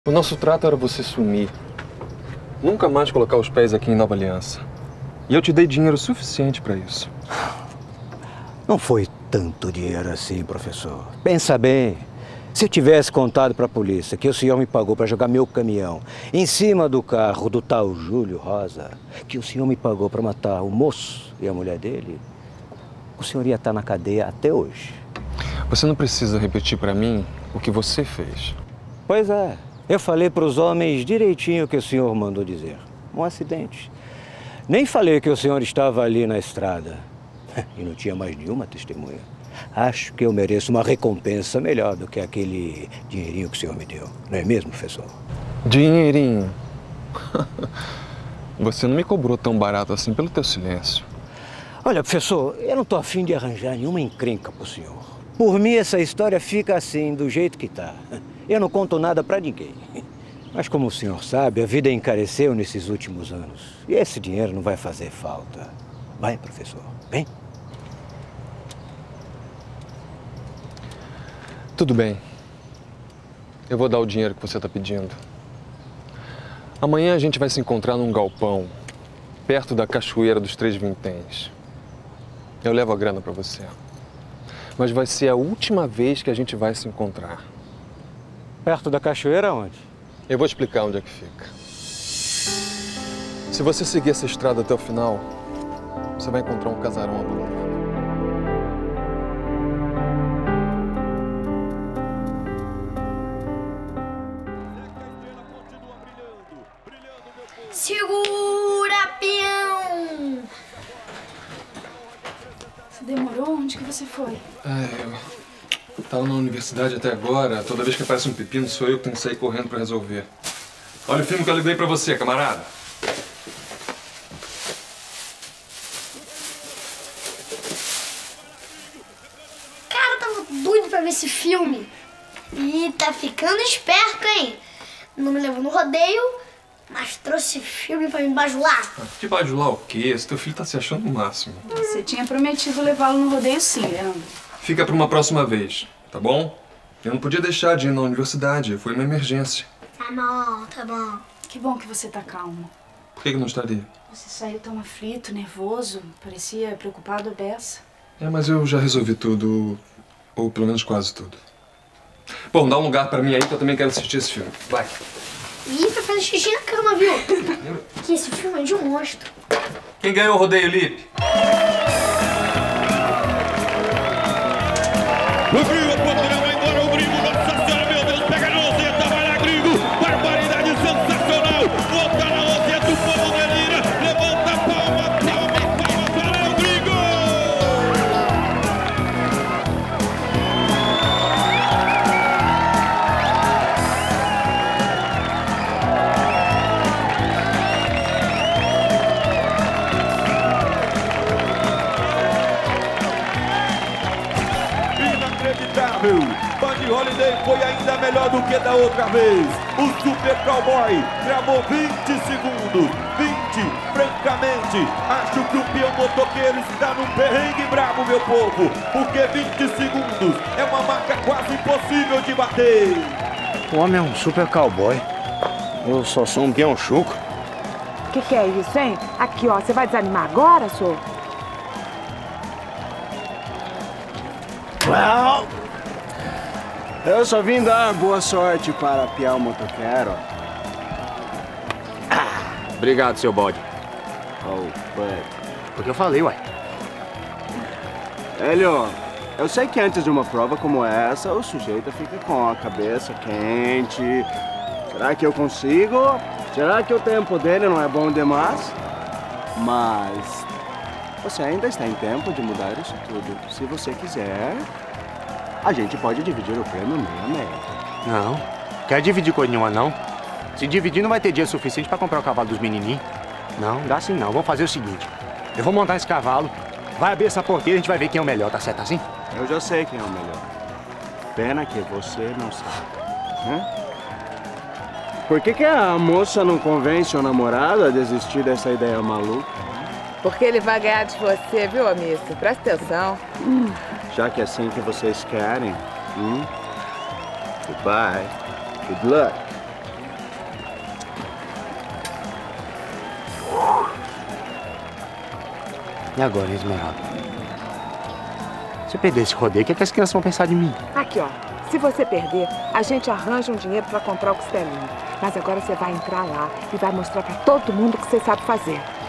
O nosso trato era você sumir. Nunca mais colocar os pés aqui em Nova Aliança. E eu te dei dinheiro suficiente para isso. Não foi tanto dinheiro assim, professor. Pensa bem. Se eu tivesse contado para a polícia que o senhor me pagou para jogar meu caminhão em cima do carro do tal Júlio Rosa, que o senhor me pagou para matar o moço e a mulher dele, o senhor ia estar na cadeia até hoje. Você não precisa repetir para mim o que você fez. Pois é. Eu falei para os homens direitinho o que o senhor mandou dizer. Um acidente. Nem falei que o senhor estava ali na estrada. E não tinha mais nenhuma testemunha. Acho que eu mereço uma recompensa melhor do que aquele dinheirinho que o senhor me deu. Não é mesmo, professor? Dinheirinho? Você não me cobrou tão barato assim pelo teu silêncio. Olha, professor, eu não estou afim de arranjar nenhuma encrenca para o senhor. Por mim, essa história fica assim, do jeito que está. Eu não conto nada para ninguém. Mas como o senhor sabe, a vida encareceu nesses últimos anos. E esse dinheiro não vai fazer falta. Vai, professor, vem. Tudo bem. Eu vou dar o dinheiro que você está pedindo. Amanhã a gente vai se encontrar num galpão, perto da Cachoeira dos Três Vinténs. Eu levo a grana para você. Mas vai ser a última vez que a gente vai se encontrar. Perto da cachoeira onde? Eu vou explicar onde é que fica. Se você seguir essa estrada até o final, você vai encontrar um casarão abandonado. Segura, peão! Você demorou? Onde que você foi? Eu tava na universidade até agora. Toda vez que aparece um pepino, sou eu que tenho que sair correndo pra resolver. Olha o filme que eu levei pra você, camarada. Cara, eu tava doido pra ver esse filme. E tá ficando esperto, hein? Não me levou no rodeio, mas trouxe filme pra me bajular. Que bajular o quê? Esse teu filho tá se achando o máximo. Você tinha prometido levá-lo no rodeio sim, Leandro. Fica pra uma próxima vez, tá bom? Eu não podia deixar de ir na universidade. Foi uma emergência. Tá bom, tá bom. Que bom que você tá calmo. Por que não estaria? Você saiu tão aflito, nervoso, parecia preocupado à beça. Mas eu já resolvi tudo, ou pelo menos quase tudo. Bom, dá um lugar pra mim aí que eu também quero assistir esse filme. Vai. Ih, vai fazer xixi na cama, viu? Que esse filme é de um monstro. Quem ganhou o rodeio, Lipe? O Gringo, a ponta vai embora, o Gringo, nossa senhora, meu Deus, pega na Roseta, vai lá, Gringo, barbaridade sensacional, volta na Roseta, o povo delira, levanta a palma, palma, palma, valeu, Gringo! Inacreditável! Buddy Holliday foi ainda melhor do que da outra vez. O Super Cowboy travou 20 segundos. 20, francamente, acho que o peão motoqueiro está num perrengue brabo, meu povo. Porque 20 segundos é uma marca quase impossível de bater. O homem é um super cowboy. Eu só sou um peão chuco. Que é isso, hein? Aqui, ó, você vai desanimar agora, senhor? Well, eu só vim dar boa sorte para peão motoqueiro. Obrigado, seu bode. Oh, but... Porque eu falei, uai. Hélio, eu sei que antes de uma prova como essa, o sujeito fica com a cabeça quente. Será que eu consigo? Será que o tempo dele não é bom demais? Mas você ainda está em tempo de mudar isso tudo. Se você quiser, a gente pode dividir o prêmio meio a meio. Não. Quer dividir coisa nenhuma, não? Se dividir, não vai ter dinheiro suficiente para comprar o cavalo dos menininhos. Não, dá assim não. Vamos fazer o seguinte. Eu vou montar esse cavalo, vai abrir essa porteira e a gente vai ver quem é o melhor, tá certo assim? Eu já sei quem é o melhor. Pena que você não sabe. Por que a moça não convence o namorado a desistir dessa ideia maluca? Porque ele vai ganhar de você, viu, amigo? Presta atenção. Já que é assim que vocês querem. Goodbye. Good luck. E agora, Esmeralda? Se eu perder esse rodeio, o que, é que as crianças vão pensar de mim? Aqui, ó. Se você perder, a gente arranja um dinheiro pra comprar o costelinho. Mas agora você vai entrar lá e vai mostrar pra todo mundo o que você sabe fazer.